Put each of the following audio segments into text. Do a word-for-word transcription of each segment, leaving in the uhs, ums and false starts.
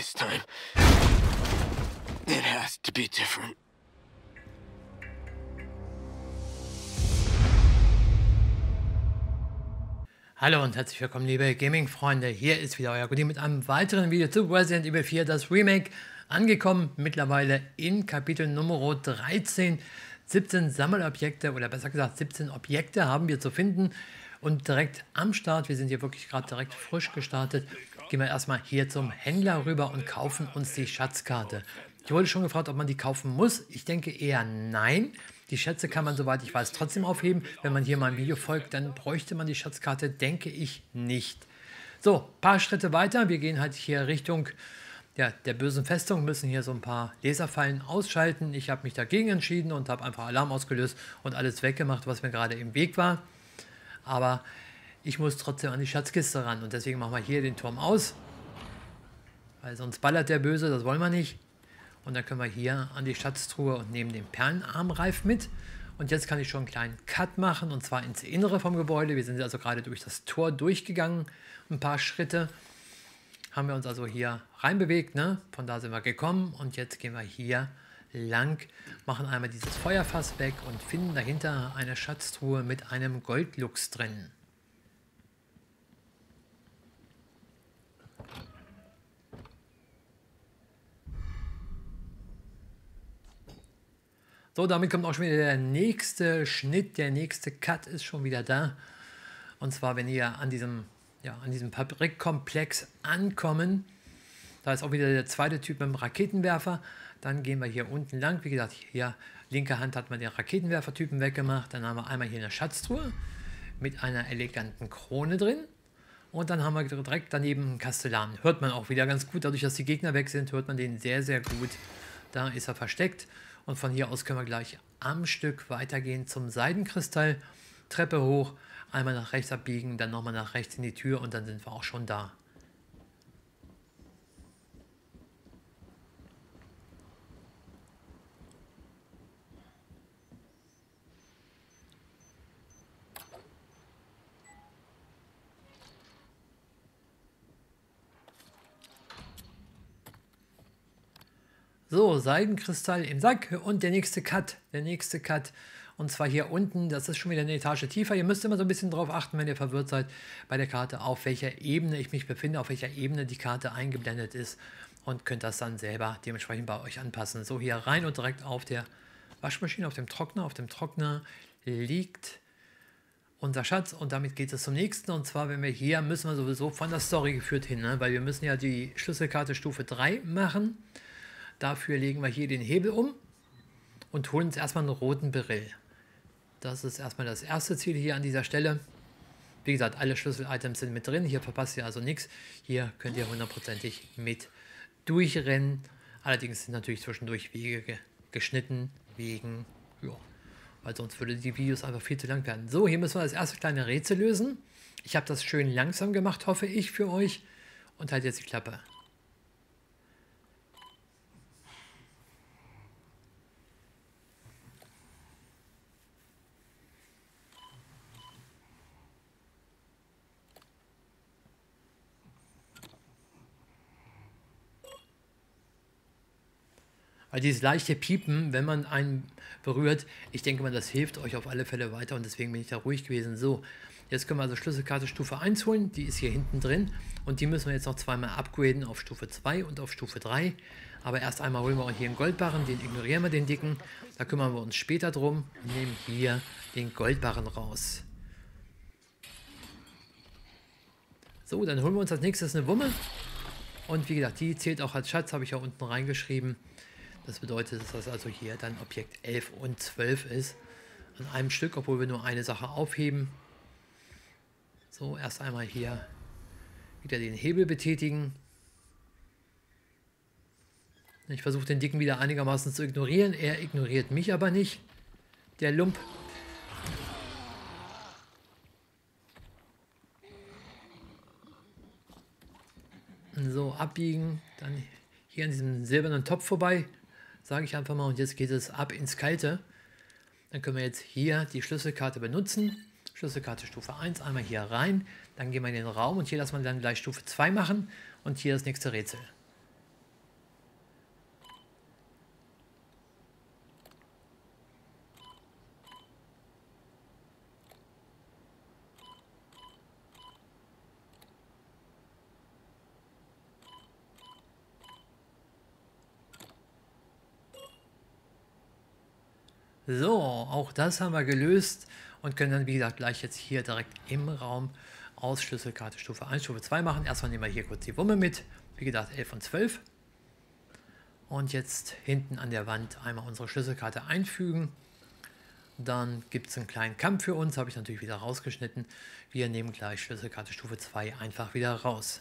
This time, it has to be different. Hallo und herzlich willkommen, liebe Gaming-Freunde. Hier ist wieder euer Goodie mit einem weiteren Video zu Resident Evil vier, das Remake, angekommen. Mittlerweile in Kapitel Nummer dreizehn. siebzehn Sammelobjekte oder besser gesagt siebzehn Objekte haben wir zu finden. Und direkt am Start, wir sind hier wirklich gerade direkt frisch gestartet, gehen wir erstmal hier zum Händler rüber und kaufen uns die Schatzkarte. Ich wurde schon gefragt, ob man die kaufen muss. Ich denke eher nein. Die Schätze kann man, soweit ich weiß, trotzdem aufheben. Wenn man hier meinem Video folgt, dann bräuchte man die Schatzkarte, denke ich nicht. So, ein paar Schritte weiter. Wir gehen halt hier Richtung ja, der bösen Festung, müssen hier so ein paar Laserfallen ausschalten. Ich habe mich dagegen entschieden und habe einfach Alarm ausgelöst und alles weggemacht, was mir gerade im Weg war. Aber ich muss trotzdem an die Schatzkiste ran und deswegen machen wir hier den Turm aus. Weil sonst ballert der Böse, das wollen wir nicht. Und dann können wir hier an die Schatztruhe und nehmen den Perlenarmreif mit. Und jetzt kann ich schon einen kleinen Cut machen, und zwar ins Innere vom Gebäude. Wir sind also gerade durch das Tor durchgegangen, ein paar Schritte. Haben wir uns also hier reinbewegt, ne? Von da sind wir gekommen und jetzt gehen wir hier lang, machen einmal dieses Feuerfass weg und finden dahinter eine Schatztruhe mit einem Goldluchs drin. So, damit kommt auch schon wieder der nächste Schnitt, der nächste Cut ist schon wieder da. Und zwar, wenn ihr an diesem, ja, an diesem Fabrikkomplex ankommen, da ist auch wieder der zweite Typ mit dem Raketenwerfer. Dann gehen wir hier unten lang. Wie gesagt, hier linke Hand hat man den Raketenwerfer-Typen weggemacht. Dann haben wir einmal hier eine Schatztruhe mit einer eleganten Krone drin. Und dann haben wir direkt daneben einen Kastellan. Hört man auch wieder ganz gut. Dadurch, dass die Gegner weg sind, hört man den sehr, sehr gut. Da ist er versteckt. Und von hier aus können wir gleich am Stück weitergehen zum Seidenkristall. Treppe hoch, einmal nach rechts abbiegen, dann nochmal nach rechts in die Tür und dann sind wir auch schon da. So, Seidenkristall im Sack und der nächste Cut, der nächste Cut, und zwar hier unten, das ist schon wieder eine Etage tiefer. Ihr müsst immer so ein bisschen drauf achten, wenn ihr verwirrt seid bei der Karte, auf welcher Ebene ich mich befinde, auf welcher Ebene die Karte eingeblendet ist, und könnt das dann selber dementsprechend bei euch anpassen. So, hier rein und direkt auf der Waschmaschine, auf dem Trockner, auf dem Trockner liegt unser Schatz und damit geht es zum nächsten, und zwar, wenn wir hier, müssen wir sowieso von der Story geführt hin, ne? Weil wir müssen ja die Schlüsselkarte Stufe drei machen. Dafür legen wir hier den Hebel um und holen uns erstmal einen roten Beryl. Das ist erstmal das erste Ziel hier an dieser Stelle. Wie gesagt, alle Schlüssel-Items sind mit drin. Hier verpasst ihr also nichts. Hier könnt ihr hundertprozentig mit durchrennen. Allerdings sind natürlich zwischendurch Wege ge geschnitten, wegen, ja, weil sonst würde die Videos einfach viel zu lang werden. So, hier müssen wir das erste kleine Rätsel lösen. Ich habe das schön langsam gemacht, hoffe ich, für euch. Und halt jetzt die Klappe. Weil dieses leichte Piepen, wenn man einen berührt, ich denke mal, das hilft euch auf alle Fälle weiter und deswegen bin ich da ruhig gewesen. So, jetzt können wir also Schlüsselkarte Stufe eins holen, die ist hier hinten drin und die müssen wir jetzt noch zweimal upgraden auf Stufe zwei und auf Stufe drei. Aber erst einmal holen wir hier einen Goldbarren, den ignorieren wir, den dicken. Da kümmern wir uns später drum und nehmen hier den Goldbarren raus. So, dann holen wir uns als nächstes eine Wumme und wie gesagt, die zählt auch als Schatz, habe ich ja unten reingeschrieben. Das bedeutet, dass das also hier dann Objekt elf und zwölf ist. An einem Stück, obwohl wir nur eine Sache aufheben. So, erst einmal hier wieder den Hebel betätigen. Ich versuche den Dicken wieder einigermaßen zu ignorieren. Er ignoriert mich aber nicht. Der Lump. So, abbiegen. Dann hier an diesem silbernen Topf vorbei. Sage ich einfach mal, und jetzt geht es ab ins Kalte. Dann können wir jetzt hier die Schlüsselkarte benutzen. Schlüsselkarte Stufe eins, einmal hier rein. Dann gehen wir in den Raum und hier lassen wir dann gleich Stufe zwei machen. Und hier das nächste Rätsel. So, auch das haben wir gelöst und können dann, wie gesagt, gleich jetzt hier direkt im Raum aus Schlüsselkarte Stufe eins, Stufe zwei machen. Erstmal nehmen wir hier kurz die Wumme mit. Wie gesagt, elf und zwölf. Und jetzt hinten an der Wand einmal unsere Schlüsselkarte einfügen. Dann gibt es einen kleinen Kampf für uns, habe ich natürlich wieder rausgeschnitten. Wir nehmen gleich Schlüsselkarte Stufe zwei einfach wieder raus.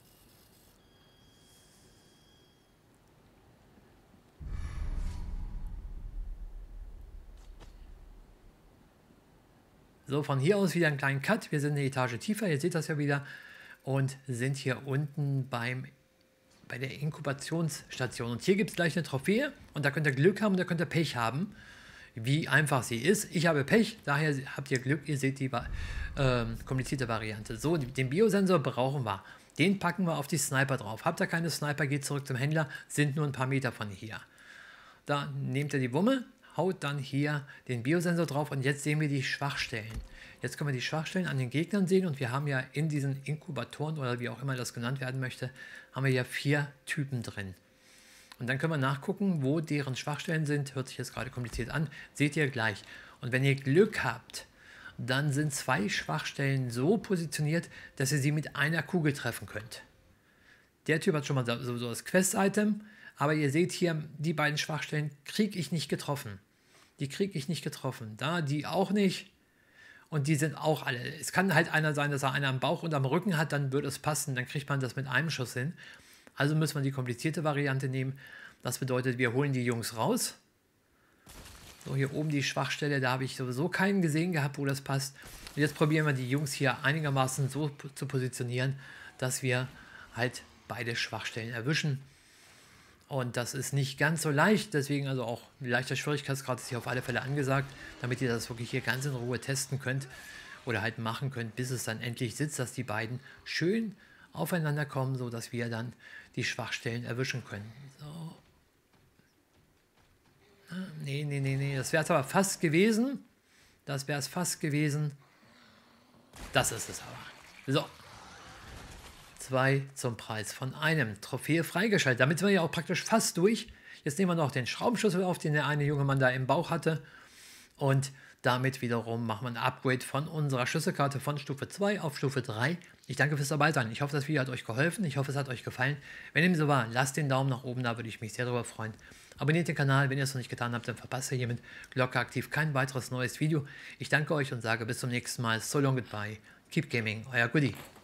So, von hier aus wieder einen kleinen Cut. Wir sind eine Etage tiefer, ihr seht das ja wieder. Und sind hier unten beim, bei der Inkubationsstation. Und hier gibt es gleich eine Trophäe. Und da könnt ihr Glück haben, da könnt ihr Pech haben. Wie einfach sie ist. Ich habe Pech, daher habt ihr Glück. Ihr seht die äh, komplizierte Variante. So, den Biosensor brauchen wir. Den packen wir auf die Sniper drauf. Habt ihr keine Sniper, geht zurück zum Händler. Sind nur ein paar Meter von hier. Da nehmt ihr die Wumme, haut dann hier den Biosensor drauf und jetzt sehen wir die Schwachstellen. Jetzt können wir die Schwachstellen an den Gegnern sehen und wir haben ja in diesen Inkubatoren oder wie auch immer das genannt werden möchte, haben wir ja vier Typen drin. Und dann können wir nachgucken, wo deren Schwachstellen sind. Hört sich jetzt gerade kompliziert an, seht ihr gleich. Und wenn ihr Glück habt, dann sind zwei Schwachstellen so positioniert, dass ihr sie mit einer Kugel treffen könnt. Der Typ hat schon mal sowieso das Quest-Item, aber ihr seht hier, die beiden Schwachstellen kriege ich nicht getroffen. Die kriege ich nicht getroffen. Da, die auch nicht. Und die sind auch alle. Es kann halt einer sein, dass er einen am Bauch und am Rücken hat, dann würde es passen. Dann kriegt man das mit einem Schuss hin. Also müssen wir die komplizierte Variante nehmen. Das bedeutet, wir holen die Jungs raus. So, hier oben die Schwachstelle, da habe ich sowieso keinen gesehen gehabt, wo das passt. Und jetzt probieren wir die Jungs hier einigermaßen so zu positionieren, dass wir halt beide Schwachstellen erwischen. Und das ist nicht ganz so leicht, deswegen also auch ein leichter Schwierigkeitsgrad ist hier auf alle Fälle angesagt, damit ihr das wirklich hier ganz in Ruhe testen könnt oder halt machen könnt, bis es dann endlich sitzt, dass die beiden schön aufeinander kommen, so dass wir dann die Schwachstellen erwischen können. So. Nee, nee, nee, nee, das wäre es aber fast gewesen. Das wäre es fast gewesen. Das ist es aber. So. Zwei zum Preis von einem. Trophäe freigeschaltet. Damit sind wir ja auch praktisch fast durch. Jetzt nehmen wir noch den Schraubenschlüssel auf, den der eine junge Mann da im Bauch hatte. Und damit wiederum machen wir ein Upgrade von unserer Schlüsselkarte von Stufe zwei auf Stufe drei. Ich danke fürs dabei sein. Ich hoffe, das Video hat euch geholfen. Ich hoffe, es hat euch gefallen. Wenn dem so war, lasst den Daumen nach oben da, würde ich mich sehr darüber freuen. Abonniert den Kanal, wenn ihr es noch nicht getan habt, dann verpasst ihr hiermit Glocke aktiv kein weiteres neues Video. Ich danke euch und sage bis zum nächsten Mal. So long, goodbye. Keep gaming, euer Goodie.